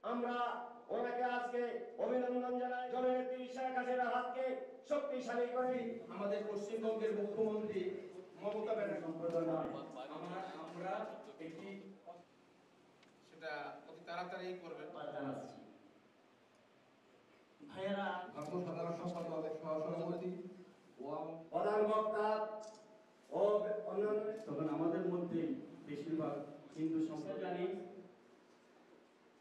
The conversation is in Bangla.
আমরা ওনাকে আজকে অভিনন্দন জানাই। জননেত্রী শেখ হাসিনার হাতকে শক্তিশালী করে আমাদের পশ্চিমবঙ্গের মুখ্যমন্ত্রী মমতা ব্যানার্জি সম্প্রদায় আমরা একটি সেটা অতি তাড়াতাড়ি করবেন জানাচ্ছি। ভাইয়েরা, সাধারণ সম্পাদক সহ-সভাপতি ও প্রধান বক্তা ও অন্যান্য তখন আমাদের মধ্যে বেশিরভাগ হিন্দু সম্প্রদায়